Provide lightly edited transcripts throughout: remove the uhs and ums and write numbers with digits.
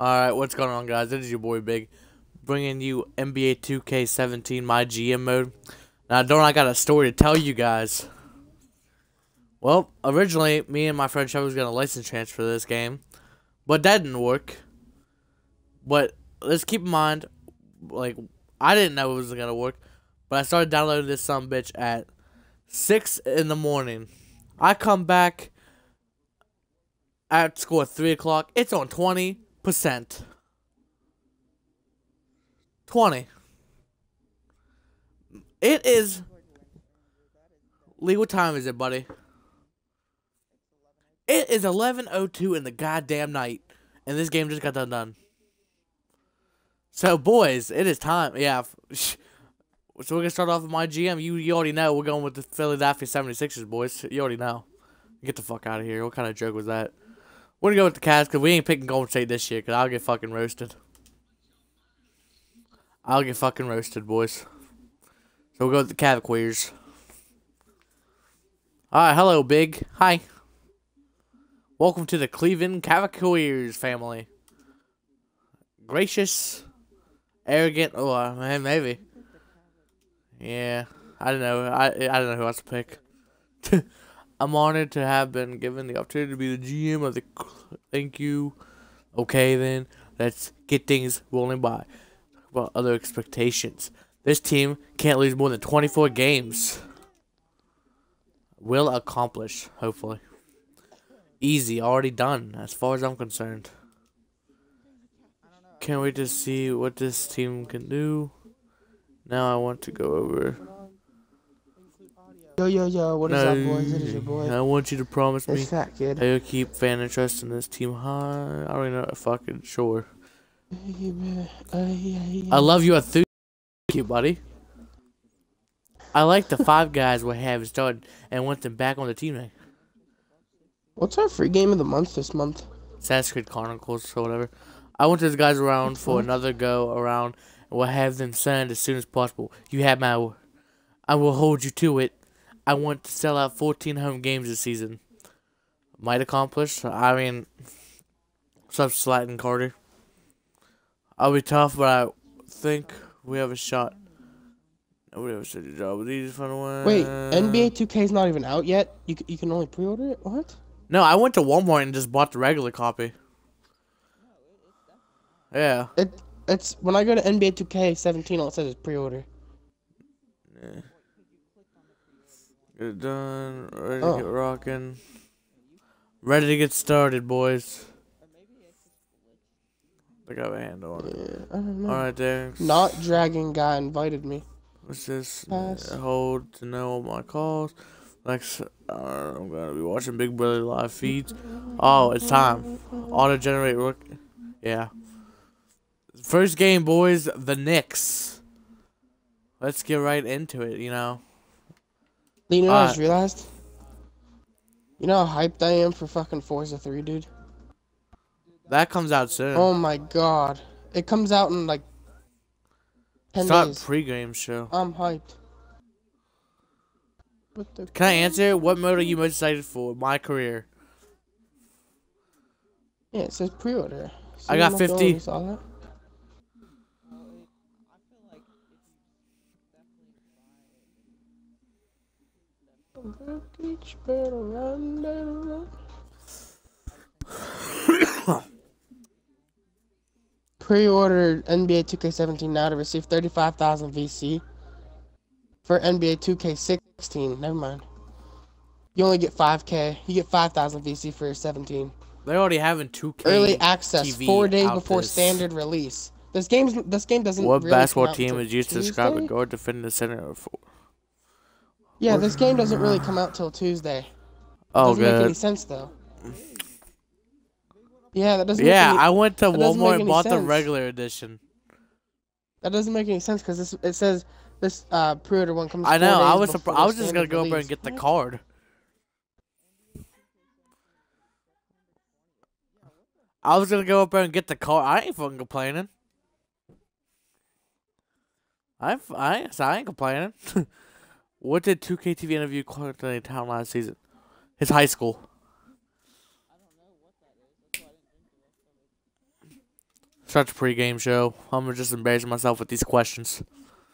Alright, what's going on, guys? It is your boy Big, bringing you NBA 2K17 my GM mode. Now, don't I got a story to tell you guys. Well, originally, me and my friend Trevor was going to license transfer this game, but that didn't work. But let's keep in mind, like, I didn't know it was going to work, but I started downloading this sumbitch at 6 in the morning. I come back at school at 3 o'clock. It's on 20%. 20. It is. Lee, what time is it, buddy? It is 11:02 in the goddamn night, and this game just got done. So, boys, it is time. Yeah. So we're gonna start off with my GM. You already know we're going with the Philadelphia 76ers, boys. You already know. Get the fuck out of here. What kind of joke was that? We're gonna go with the Cavs because we ain't picking Golden State this year because I'll get fucking roasted. I'll get fucking roasted, boys. So we'll go with the Cavaliers. Alright, hello, Big. Hi. Welcome to the Cleveland Cavaliers family. Gracious, arrogant. Oh, man, maybe. Yeah, I don't know. I don't know who else to pick. I'm honored to have been given the opportunity to be the GM of the. Thank you. Okay, then let's get things rolling by. Talk about other expectations. This team can't lose more than 24 games. Will accomplish, hopefully. Easy, already done, as far as I'm concerned. Can't wait to see what this team can do. Now I want to go over. Yo, what is up, boys? It is your boy. I want you to promise me Fat Kid. that you'll keep fan interest in this team high. I already know, fucking sure. I love you, thank you, buddy. I like the 5 guys we have started and want them back on the team now. What's our free game of the month this month? Assassin's Creed Chronicles or whatever. I want those guys around for another go around and will have them signed as soon as possible. You have my word. I will hold you to it. I want to sell out 14 home games this season. Might accomplish. I mean, what's up, Slatin Carter? I'll be tough, but I think we have a shot. Nobody ever said your job was easy for one. Wait, NBA 2K is not even out yet? You can only pre-order it? What? No, I went to Walmart and just bought the regular copy. Yeah. It's when I go to NBA 2K17, all it says is pre-order. Yeah. Get it done. Ready to get rocking. Ready to get started, boys. I got a handle on it. Yeah, I don't know. Alright, thanks. Not Dragon Guy invited me. What's this? Pass. Hold to know all my calls. Like, I'm gonna be watching Big Brother live feeds. Oh, it's time. Auto generate work. Yeah. First game, boys. The Knicks. Let's get right into it. You know. You know what I just realized? You know how hyped I am for fucking Forza 3, dude? That comes out soon. Oh my god. It comes out in like 10 it's not days. Pre-game show. I'm hyped. Can I answer? What mode are you most excited for? My career. Yeah, it says pre-order. I got 50. You saw that? Pre-order NBA 2K17 now to receive 35,000 VC. For NBA 2K16, never mind. You only get 5K. You get 5,000 VC for 17. They already having 2K early access TV 4 days before this. standard release. This game doesn't. What really basketball come out team is used to Tuesday? describe a guard defending the center for? Yeah, this game doesn't really come out till Tuesday. Oh, doesn't make any sense though. Yeah, that doesn't. Yeah, make any, I went to Walmart and bought the sense. regular edition. That doesn't make any sense because it says this pre-order one comes. I know. 4 I days was before I was just gonna standard go over and release. get the card. I was gonna go up there and get the card. I ain't fucking complaining. I ain't complaining. What did 2K TV interview Quality Town last season? His high school. Start the pregame show. I'm just embarrassing myself with these questions.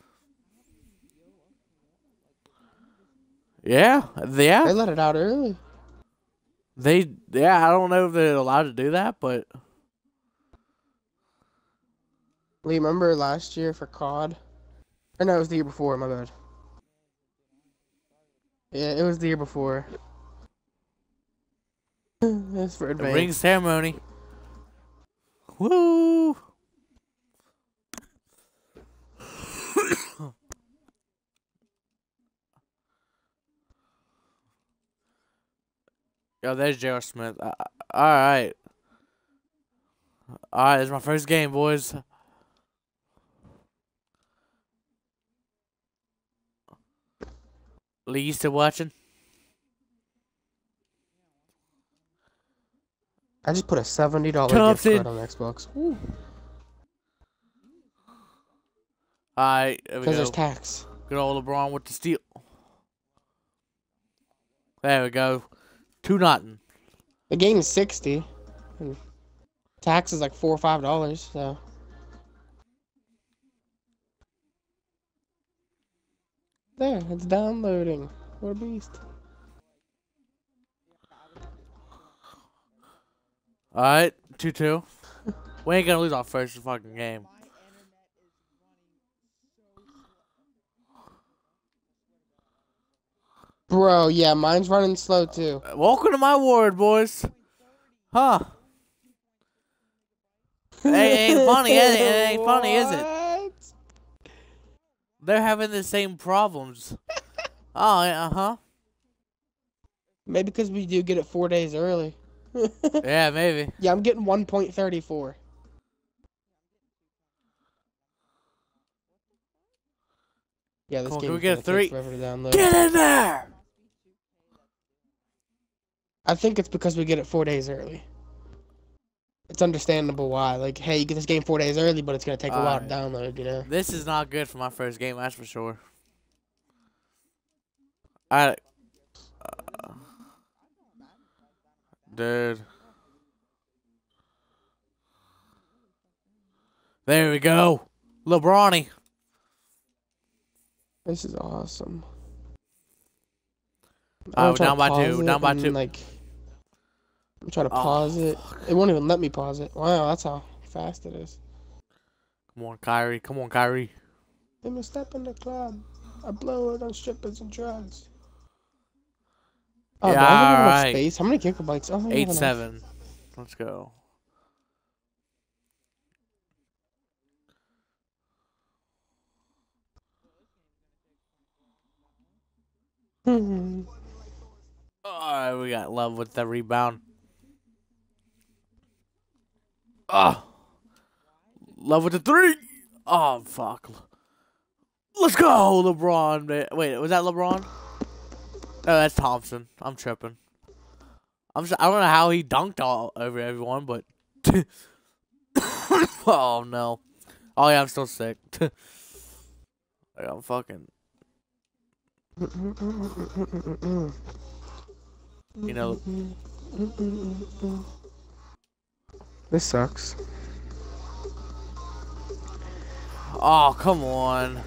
Yeah. They let it out early. Yeah, I don't know if they're allowed to do that, but Lee, remember last year for COD? Or no, it was the year before, my bad. Yeah, it was the year before. It's for the ring advanced. ceremony. Woo! Yo, there's J.R. Smith. Alright. Alright, it's my first game, boys. Lee, you still watching? I just put a $70 Thompson. gift card on Xbox. Alright, there we go. Because there's tax. Good old LeBron with the steal. There we go. 2-0. The game is 60. And tax is like $4 or $5, so. There, it's downloading. What a beast. Alright, 2-2. We ain't gonna lose our first fucking game. Bro, yeah, mine's running slow too. Welcome to my ward, boys. Huh. It ain't funny, is it? It ain't funny, is it? They're having the same problems. Oh, yeah, uh-huh. Maybe because we do get it 4 days early. Yeah, maybe. Yeah, I'm getting 1.34. Yeah, this Come on, game can we is get a gonna 3? take forever to download. Get in there! I think it's because we get it 4 days early. It's understandable why. Like, hey, you get this game 4 days early, but it's gonna take a while to download, you know? This is not good for my first game, that's for sure. Dude. There we go. LeBronny. This is awesome. Oh, down by 2. Down by 2. Like, I'm trying to pause it. It won't even let me pause it. Wow, that's how fast it is. Come on, Kyrie. Come on, Kyrie. Let me step in the club. I blow it on strippers and drugs. Oh, Yeah, do I have enough alright. space? How many gigabytes? Oh, I have enough. 8-7. Let's go. Alright, we got Love with the rebound. Love with the 3. Oh, fuck. Let's go, LeBron. Man. Wait, was that LeBron? No, that's Thompson. I'm tripping. I don't know how he dunked all over everyone, but oh no. Oh yeah, I'm still sick. I'm fucking. You know. This sucks. Oh, come on.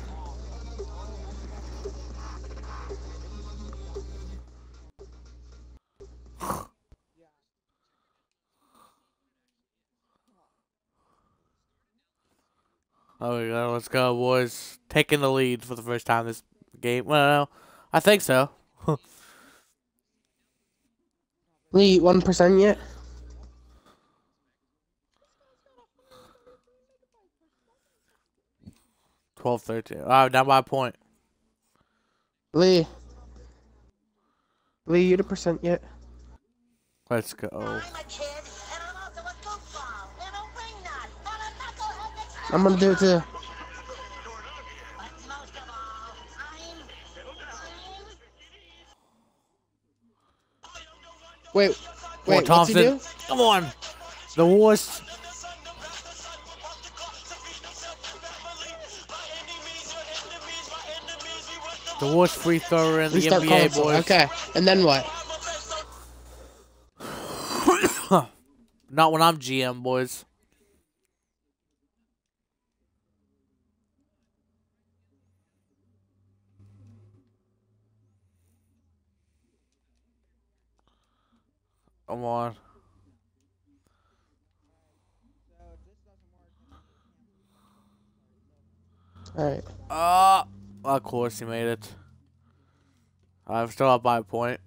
Oh my god, let's go, boys. Taking the lead for the first time this game. Well, I think so. We eat 1% yet? Twelve, 13. Oh, down by a point. Lee, you at a percent yet? Let's go. I'm gonna do it too. Wait, what's he Thompson. do? Come on. The worst. The worst free thrower in the Restart NBA, console. boys. Okay, and then what? Not when I'm GM, boys. Come on. Alright. Of course he made it. I'm still up by a point.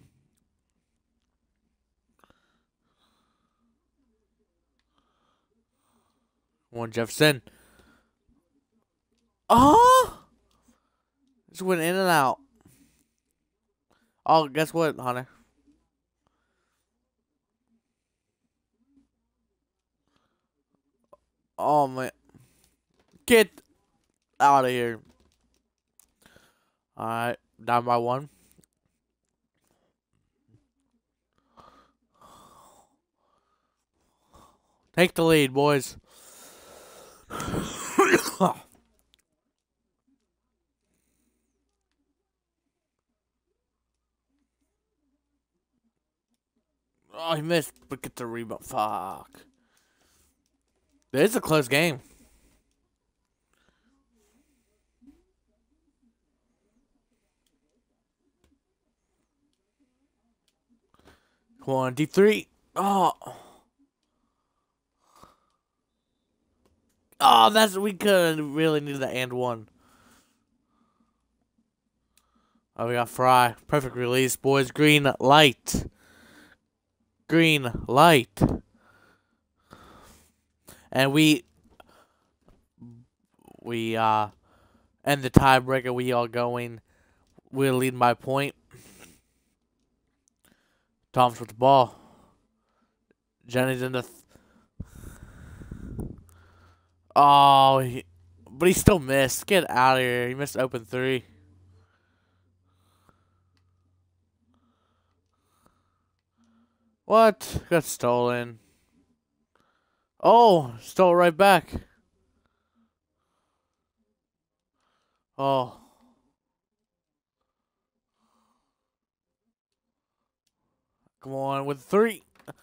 Come on, Jefferson. Oh! Just went in and out. Oh, guess what, Hunter? Oh, man. Get out of here. Alright, down by 1. Take the lead, boys. Oh, he missed, but get the rebound. Fuck. It's a close game. Come on, deep 3. Oh. Oh, that's we could really needed that and 1. Oh, we got Fry. Perfect release, boys. Green light. Green light. And we end the tiebreaker. We all going. We're leading by a point. Tom's with the ball. Jenny's in the. But he still missed. Get out of here. He missed open 3. What? Got stolen. Oh, stole it right back. Oh. Come on with 3.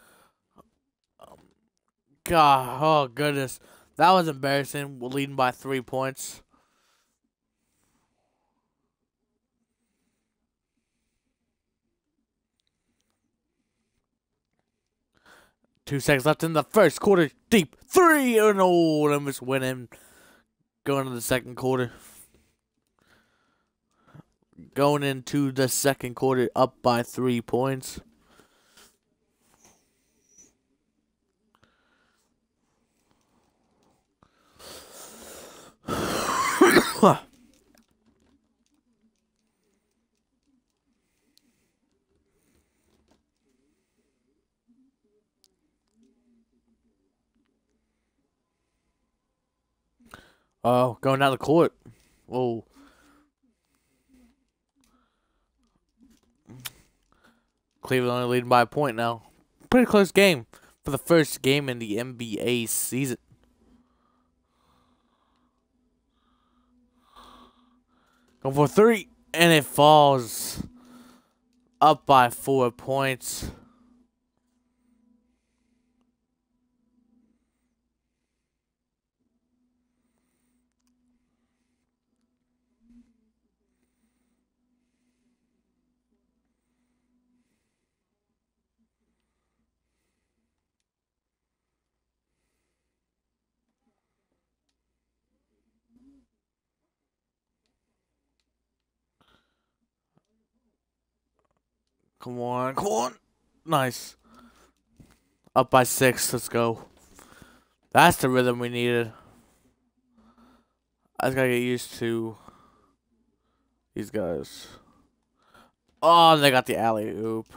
God, oh goodness. That was embarrassing. We're leading by 3 points. Two seconds left in the first quarter. Deep 3. Oh no, I'm just winning. Going to the second quarter. Going into the second quarter up by 3 points. Oh, going down the court. Whoa. Cleveland only leading by a point now. Pretty close game for the first game in the NBA season. Going for 3, and it falls. Up by 4 points. Come on, come on. Nice. Up by 6. Let's go. That's the rhythm we needed. I just gotta get used to these guys. Oh, they got the alley oop.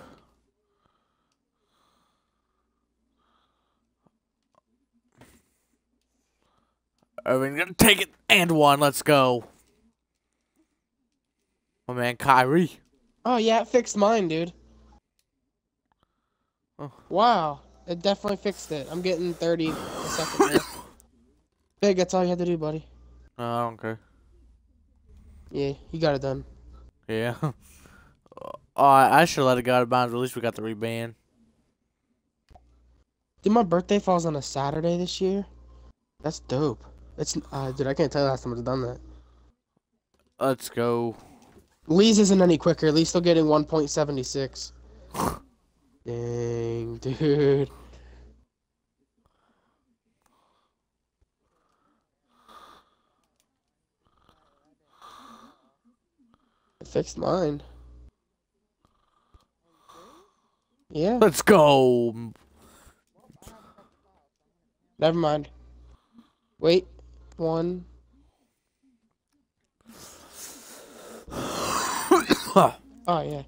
Irving gonna take it and 1. Let's go. My man Kyrie. Oh yeah, it fixed mine, dude. Oh. Wow, it definitely fixed it. I'm getting 30 a second now. Big, that's all you had to do, buddy. No, I don't care. Yeah, you got it done. Yeah. Oh, I should let it go out of bounds. At least we got the reband. Dude, my birthday falls on a Saturday this year. That's dope. It's dude, I can't tell you last time I've done that. Let's go. Lee's isn't any quicker. Lee's still getting 1.76. Dang. Dang, dude. I fixed mine. Yeah. Let's go. Never mind. Wait. One. Oh, yeah.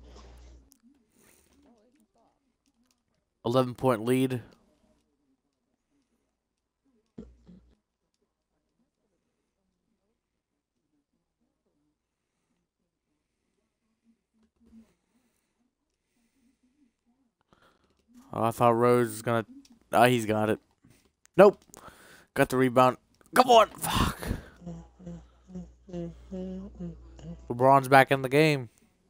11-point lead. Oh, I thought Rose was gonna. Oh, he's got it. Nope. Got the rebound. Come on. Fuck. LeBron's back in the game.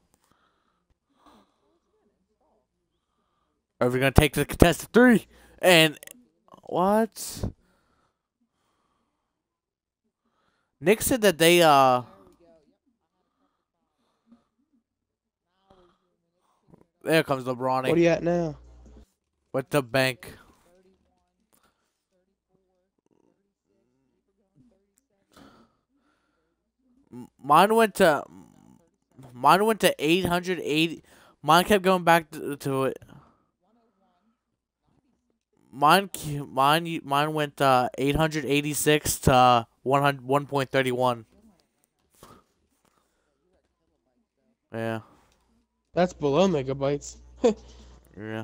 Are we gonna take the contested three? And what? Nick said that they There comes LeBron What are you at now? with the bank. Mine went to 880. Mine kept going back to it. Mine went 886 to 1.31. Yeah. That's below megabytes. Yeah.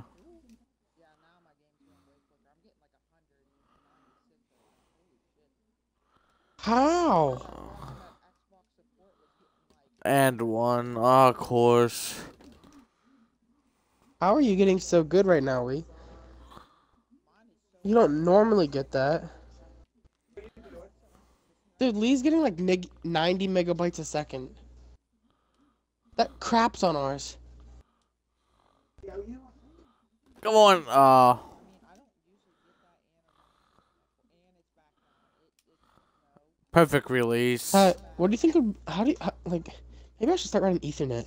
How? And one, of course. How are you getting so good right now, Lee? You don't normally get that. Dude, Lee's getting like 90 megabytes a second. That craps on ours. Come on, perfect release. What do you think of, like, maybe I should start running Ethernet.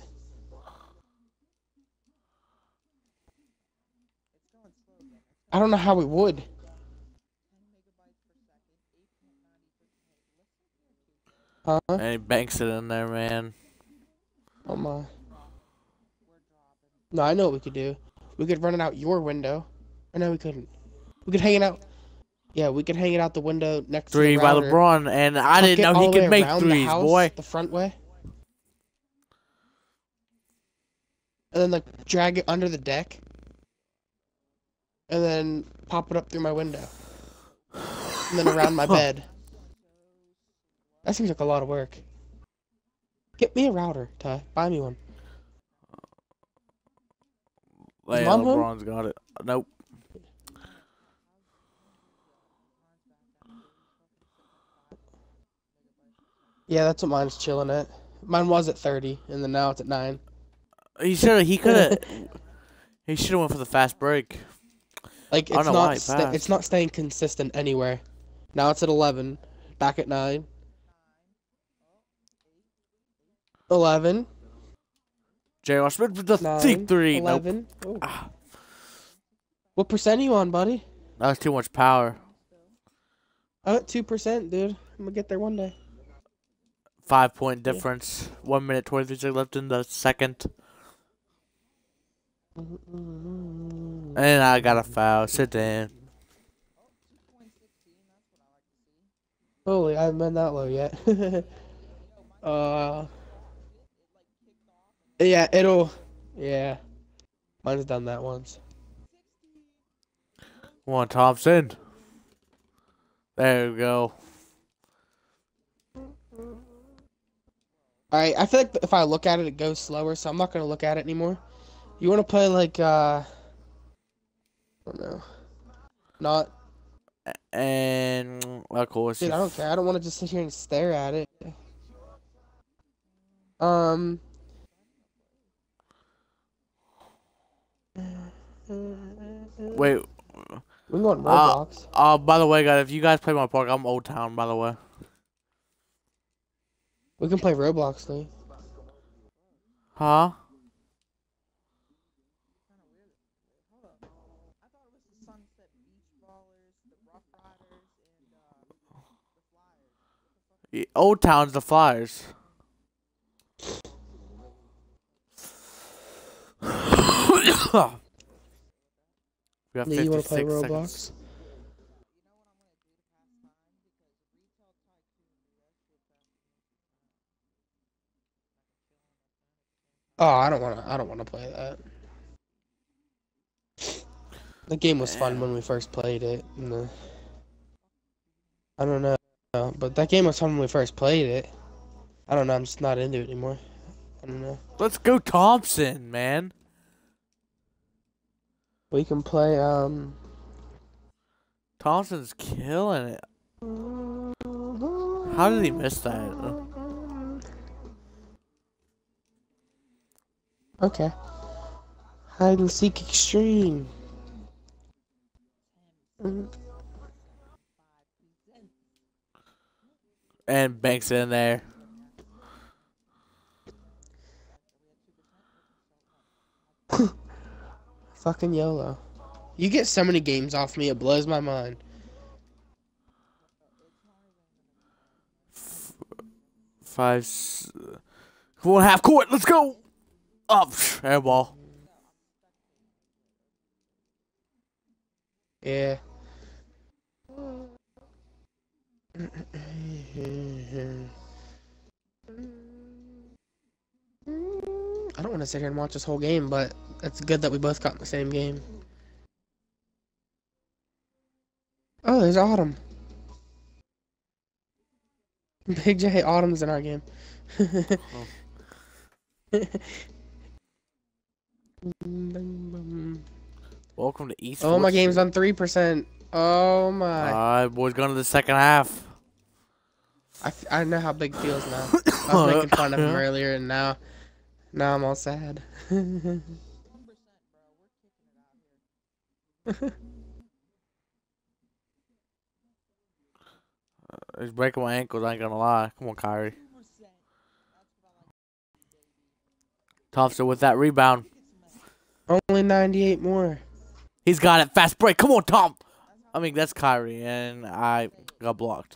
I don't know how we would. Huh? And he banks it in there, man. Oh my. No, I know what we could do. We could run it out your window. Or no, we couldn't. We could hang it out. Yeah, we could hang it out the window next Three to the by router. LeBron, and I Tuck didn't it know all he the way could make around threes, the house, boy. the front way. And then, like, drag it under the deck. And then pop it up through my window. And then around my bed. That seems like a lot of work. Get me a router, Ty. Buy me one. Yeah, Mom home? LeBron's got it. Nope. Yeah, that's what mine's chilling at. Mine was at 30, and then now it's at 9. He should have went for the fast break. Like, I don't know why he passed. it's not staying consistent anywhere. Now it's at 11. Back at 9. 11. J.R. Smith with the 9. deep three. 11. Nope. Oh. What percent are you on, buddy? That was too much power. I'm at 2%, dude. I'm gonna get there one day. 5-point difference. 1 minute 23 seconds left in the second. And I got a foul. Sit down. Holy, I haven't been that low yet. Yeah, yeah. Mine's done that once. Come on, Thompson. There we go. Alright, I feel like if I look at it, it goes slower, so I'm not gonna look at it anymore. You wanna play like, I don't know. Not. And, of course. Dude, I don't care. I don't wanna just sit here and stare at it. Wait. We can go on Roblox. By the way, guys, if you guys play my park, I'm Old Town, by the way. We can play Roblox, Lee. Huh? Old Town's the Flyers. We got Lee, you want to play 56 Roblox? seconds. Oh, I don't want to play that. The game was fun when we first played it. I don't know, but that game was fun when we first played it. I don't know. I'm just not into it anymore. I don't know. Let's go Thompson, man. We can play. Thompson's killing it. How did he miss that? Okay. Hide and seek extreme. And Banks in there. Fucking YOLO. You get so many games off me, it blows my mind. Five. 4.5 court. Let's go. Up. Air ball. Yeah. I don't want to sit here and watch this whole game, but it's good that we both got in the same game. Oh, there's Autumn. Big J Autumn's in our game. Welcome to East. Oh, my game's on 3%. Oh my. Alright, boys, going to the second half. I know how Big feels now. I was making fun of him earlier, and now I'm all sad. He's breaking my ankles, I ain't gonna lie. Come on, Kyrie. Thompson with that rebound. Only 98 more. He's got it. Fast break. Come on, Tom. I mean, that's Kyrie, and I got blocked.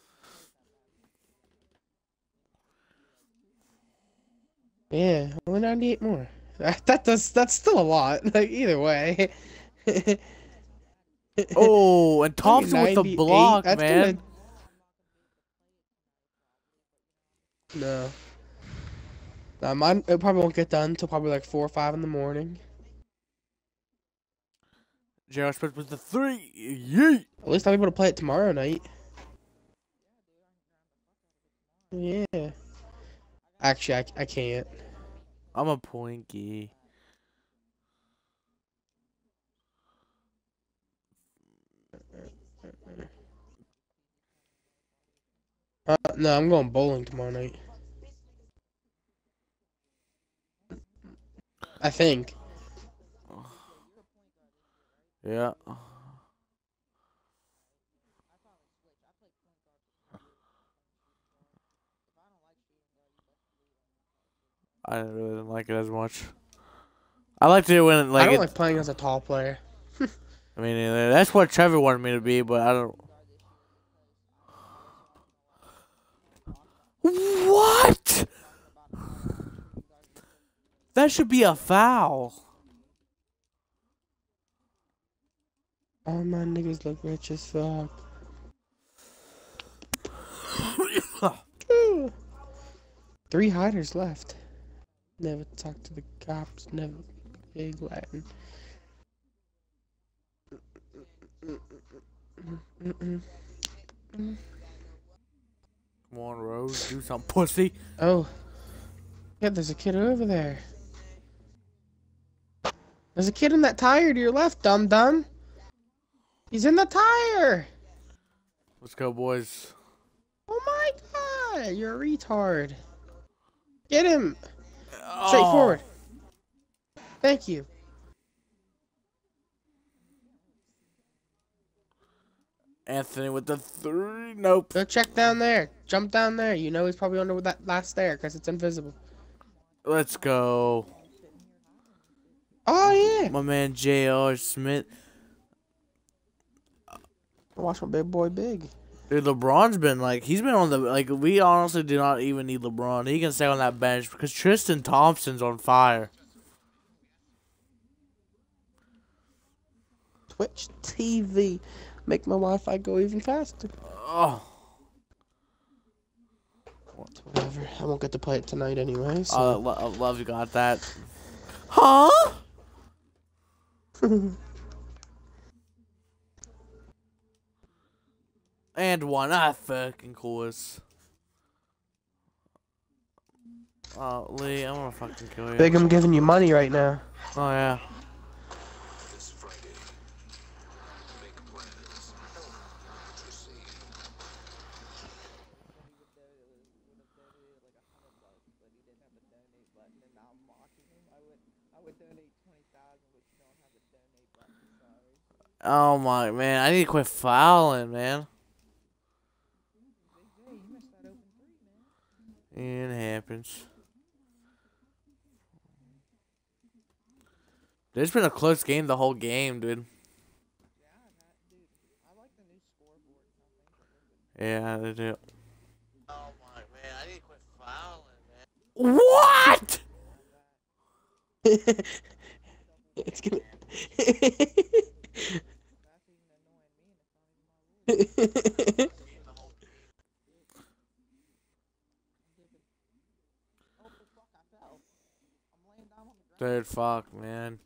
Yeah, only 98 more. That's still a lot. Like, either way. Oh, and Thompson with the block, man. No. Mine, it probably won't get done until probably like 4 or 5 in the morning. J.R. Smith with the 3. Yeet. At least I'll be able to play it tomorrow night. Yeah. Actually, I can't. I'm a Poinky. No, I'm going bowling tomorrow night. I think. Yeah. I really didn't like it as much. I like to when like I don't like playing as a tall player. I mean, that's what Trevor wanted me to be, but I don't. What? That should be a foul. All my niggas look rich as fuck. 3 hiders left. Never talk to the cops, never big Latin. Come on, Rose, do something, pussy. Oh. Yeah, there's a kid over there. There's a kid in that tire to your left, dum-dum. He's in the tire. Let's go, boys. Oh my god, you're a retard. Get him. Straight forward. Thank you. Anthony with the 3. Nope. Go check down there. Jump down there. You know he's probably under that last stair because it's invisible. Let's go. Oh, yeah. My man J.R. Smith. Watch my big boy big. Dude, LeBron's been like he's been on the like we honestly do not even need LeBron. He can stay on that bench because Tristan Thompson's on fire. Twitch TV. Make my Wi-Fi go even faster. Oh. Whatever. I won't get to play it tonight anyway. So. Love you got that. Huh? And one. Fucking course. Oh, Lee, I'm gonna fucking kill you. Big, I'm giving you money right now. Oh, yeah. Oh my man, I need to quit fouling, man. It happens. There's been a close game the whole game, dude. Yeah, they do. Oh my man, I need to quit fouling, man. What? It's gonna. Dude, fuck, man.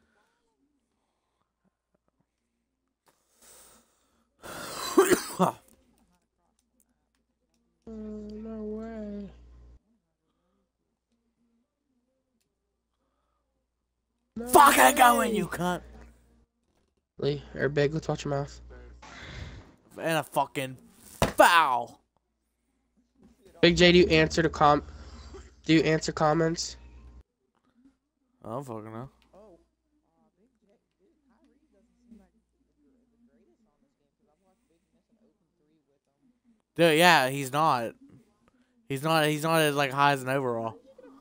No way. No Fucking go in, way. you cunt. Lee, or Big, let's watch your mouth. And a fucking foul. Big J, do you answer the Do you answer comments? I don't fucking know. Dude, yeah, he's not. He's not as like high as an overall.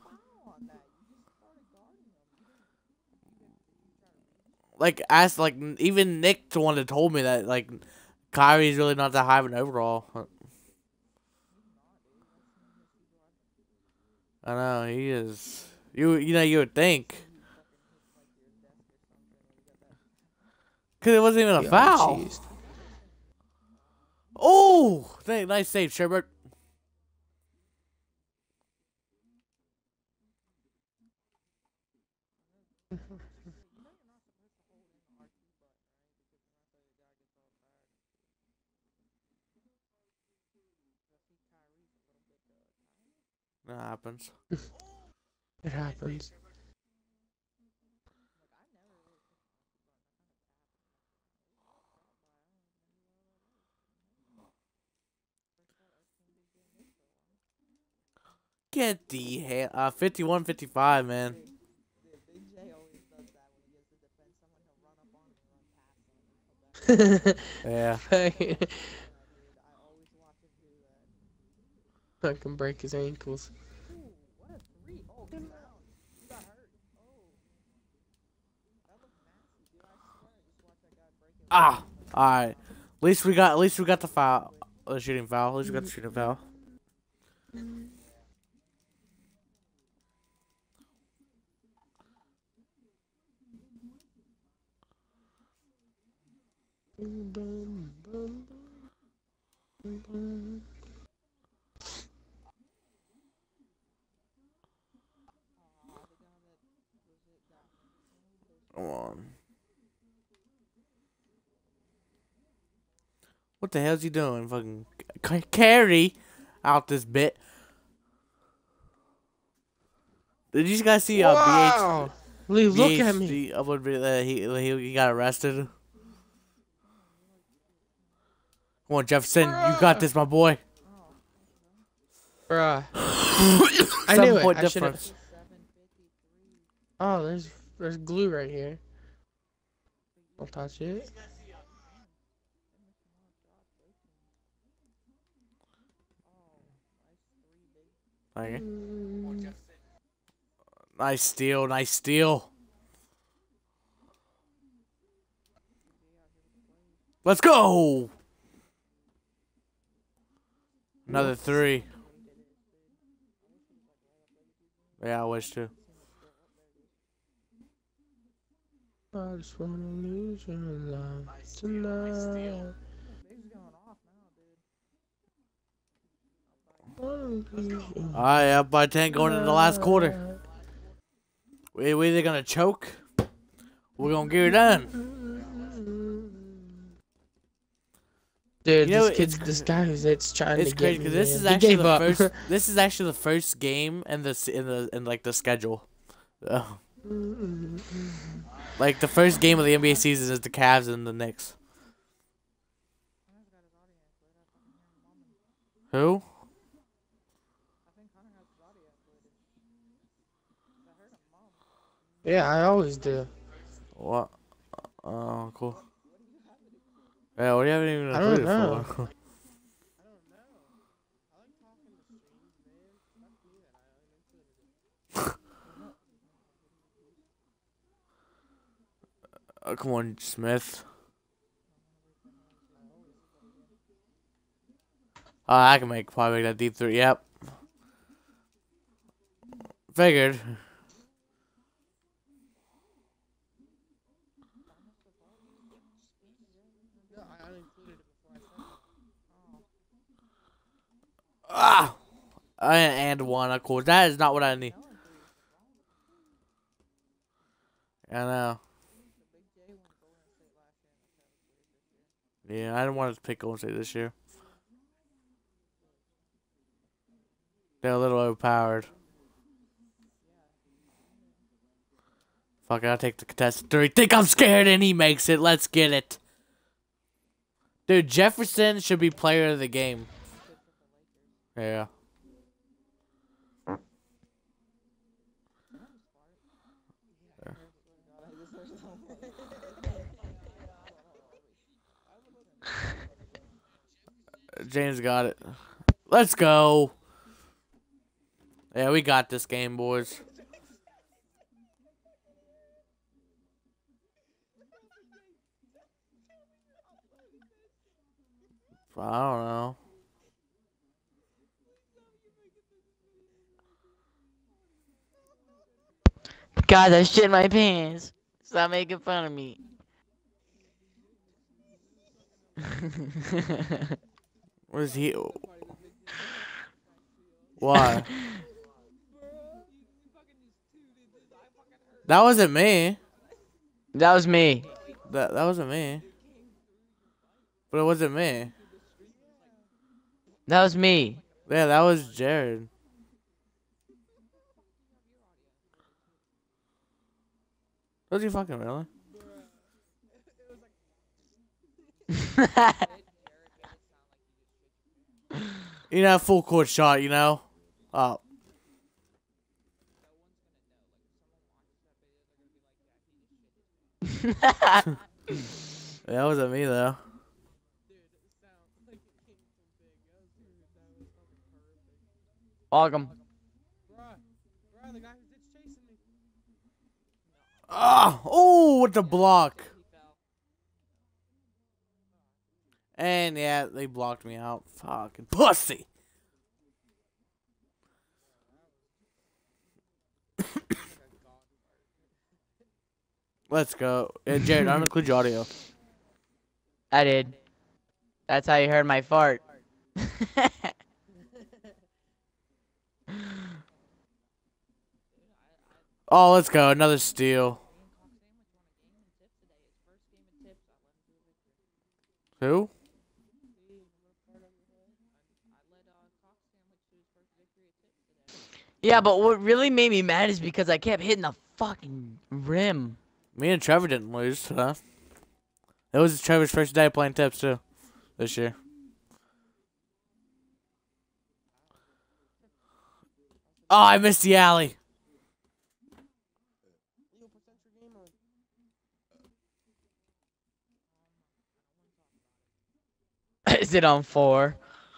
Like even Nick the one that told me that like Kyrie's really not that high of an overall. I know he is. You know you would think. Cause it wasn't even a foul. Geez. Oh, nice save, Sherbert. That happens. It happens. Get the hell 51-55, man. Yeah. I can break his ankles. Ah, all right. At least we got the foul, the shooting foul. At least we got the shooting foul. Come on. What the hell's he doing? Fucking carry out this bit. Did you guys see Wow! Lee, look BH at me. upload video that he got arrested? Come on, Jefferson, you got this, my boy. Bruh. I knew it. 7-point I should've- difference. Oh, there's glue right here. Don't touch it. Okay. Nice steal, nice steal. Let's go. Another 3. Yeah, I wish to. I just wanna lose your love tonight. Alright, up by 10 going into the last quarter. We're either gonna choke, we're gonna get it done. Dude, You know, this guy who's trying it's to crazy get me. because this is He actually gave the up. first. This is actually the first game in like the schedule. Like the first game of the NBA season is the Cavs and the Knicks. Who? Yeah, I always do. What? Oh, cool. Yeah, what do you haven't even I don't included know. for? Come on, Smith. I can probably make that deep 3. Yep. Figured. Ah! And 1, of course. That is not what I need. I know. Yeah, I didn't want to pick Golden State this year. They're a little overpowered. Fuck, I'll take the contested 3. Think I'm scared and he makes it. Let's get it. Dude, Jefferson should be player of the game. Yeah. James got it. Let's go. Yeah, we got this game, boys. I don't know. God, I shit my pants. Stop making fun of me. What is he? Why? That wasn't me. That was me. That wasn't me. But it wasn't me. That was me. Yeah, that was Jared. Was you fucking really? You know, full court shot, you know? Oh. That wasn't me, though. Welcome. Ah! Oh, with the block. And yeah, they blocked me out. Fucking pussy. Let's go. Jared, I don't include your audio. I did. That's how you heard my fart. Oh, let's go. Another steal. Who? Yeah, but what really made me mad is because I kept hitting the fucking rim. Me and Trevor didn't lose, huh? It was Trevor's first day playing tips, too, this year. Oh, I missed the alley. Is it on 4?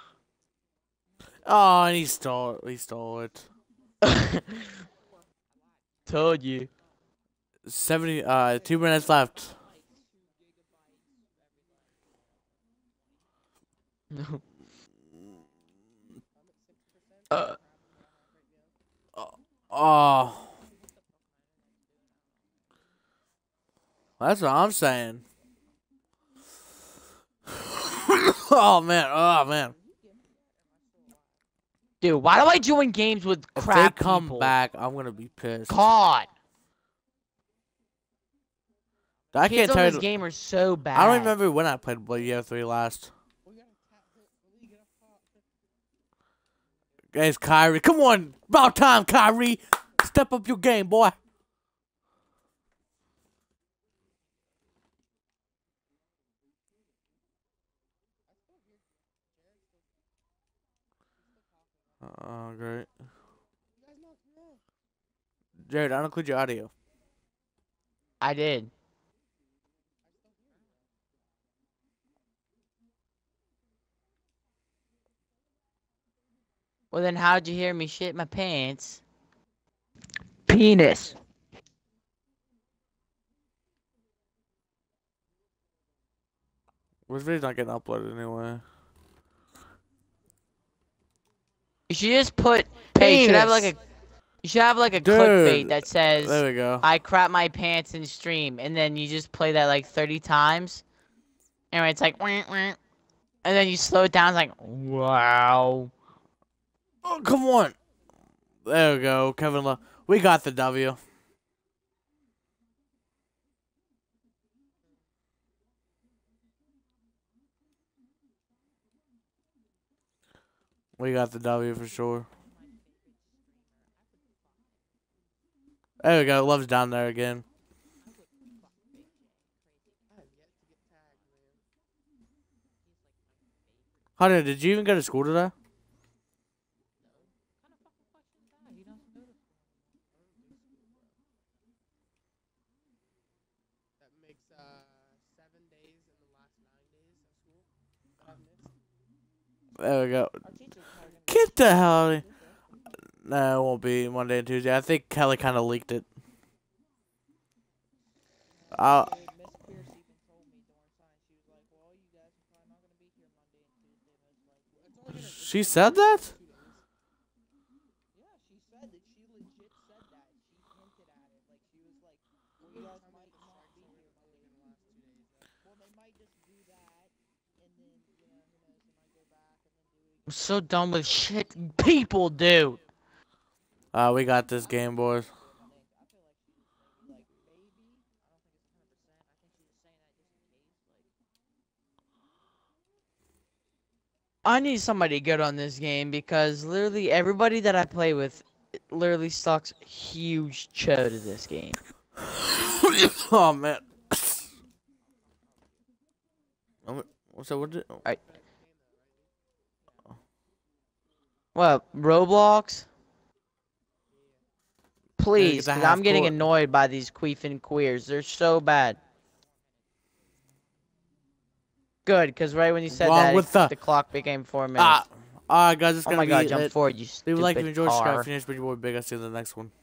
Oh, and he stole it. Told you. 2 minutes left. Oh, that's what I'm saying. Oh man. Dude, why do I join games with If crap they come people? back, I'm gonna be pissed. God. I Kids can't on tell this you. game are so bad. I don't remember when I played BO3 last. Guys, Kyrie, come on! About time, Kyrie! Step up your game, boy! Oh, great. Jared, I don't include your audio. I did. Well, then how'd you hear me shit my pants? Penis. This video's not getting uploaded anyway. You should just put. Hey, you should have like a. You should have like a clickbait that says, There we go. "I crap my pants in stream," and then you just play that like 30 times. Anyway, it's like, "Wah, wah," and then you slow it down. It's like, wow. Oh, come on! There we go, Kevin Love. We got the W. We got the W for sure. There we go. Love's down there again. Hunter, did you even go to school today? That makes 7 days in the last 9 days of school that I've missed. There we go. Get the hell out of here. No, it won't be Monday and Tuesday. I think Kelly kind of leaked it. She said that? Yeah, she said that. She legit said that. She hinted at it. Like, she was like, well, you guys might not be here Monday in the last 2 days. Well, they might just do that, and then, you know, who knows, they might go back and then do it I'm so done with shit people do. We got this game, boys. I need somebody good on this game because literally everybody that I play with literally sucks huge chode at this game. Oh, man. What's that? What did What, Roblox? Please, the because I'm getting half-court. annoyed by these queefing queers. They're so bad. Good, because right when you said Wrong that, with the clock became 4 minutes. Alright, guys, it's Oh gonna my be god, jump it. forward, you Leave a like if stupid you enjoyed. Subscribe car. if you enjoyed. Your boy Big. I'll see you in the next one.